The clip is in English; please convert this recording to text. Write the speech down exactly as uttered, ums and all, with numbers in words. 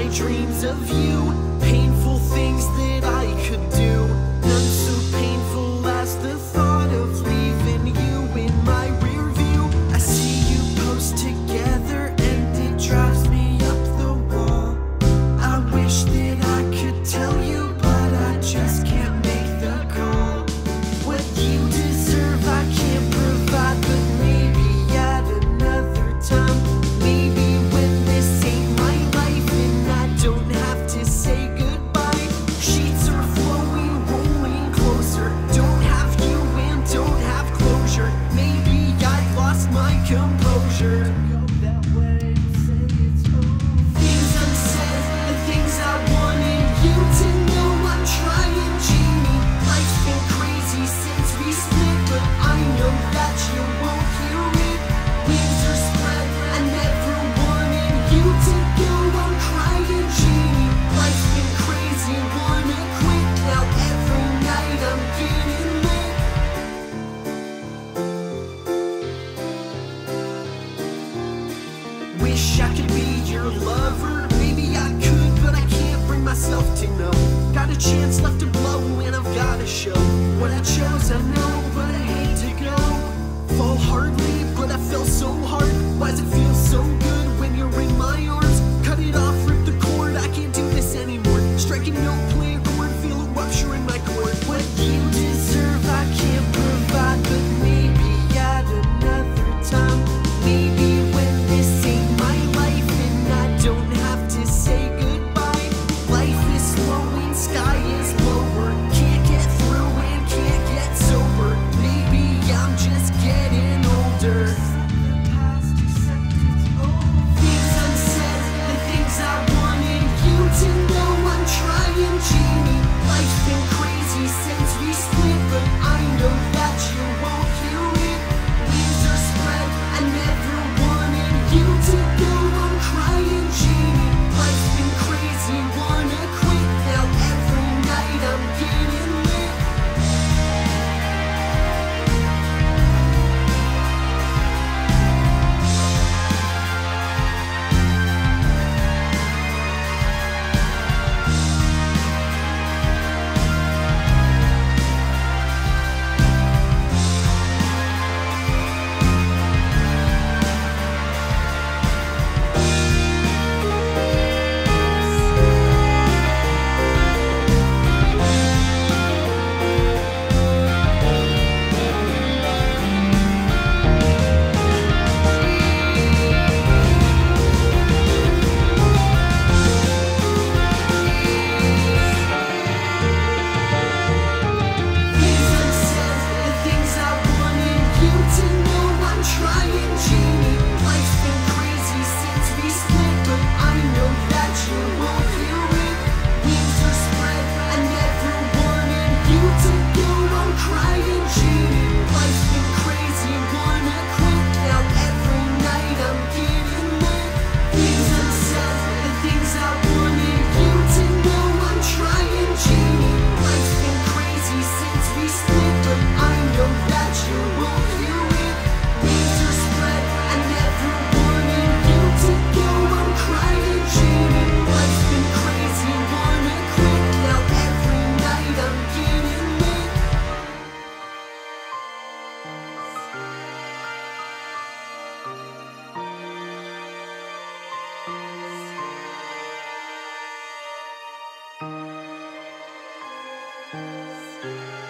my dreams of you. Painful things that I could do, none so painful as the thought of leaving you in my rear view. I see you post together and it drives me up the wall. I wish that I could tell you, but I just can't make the call. What you deserve I can't provide, but maybe at another time. Maybe when this ain't my life and I don't have to say goodbye. Sheets are flowing, rolling closer. Don't have you and don't have closure. Maybe I lost my composure. Things unsaid, the things I wanted you to know. I'm trying, Jeannie. Life's been crazy since we split, but I know that you won't hear it. Wings are spread, I never wanted you to go. I'm crying, Jeannie. Life's been crazy, wanna quit. Now every night I'm getting lit. Wish I could be your lover. Maybe I could, but I can't bring myself to know. Got a chance left to blow and I've gotta show what I chose. I know, but I hate to go. Fall hardly, but I fell so hard. Why's it feel so good when you're in my arms? Cut it off, rip the cord, I can't do this anymore. Striking no play a chord, feel a rupture in my cord. What you deserve I can't provide, but maybe at another time. Maybe when this ain't my life and I don't have to say goodbye. Life is slowing, sky is lower. Can't get through and can't get sober. Maybe I'm just getting older. Things unsaid, the things I wanted you to know. I'm trying, Jeannie. Life's been crazy since we split, but I know that you won't hear it. Wings are spread, I never wanted you to go. I'm crying, Jeannie. Life's been crazy, wanna quit. Now every night I'm getting lit. Things unsaid, the things I wanted you to know. I'm trying, Jeannie. Life's been crazy since we split, but I know that you won't hear it. Wings are spread, I never wanted you to go. I'm crying, Jeannie. Life's been crazy, wanna quit. Now every night I'm getting lit. Things unsaid, the things I wanted you to know. I'm trying, Jeannie. Life's been crazy since we split, but I know that you won't hear it. Wings are spread, I never wanted you to go. I'm crying, Jeannie. Life's been crazy, wanna quit. Now every night I'm getting lit. Thank you.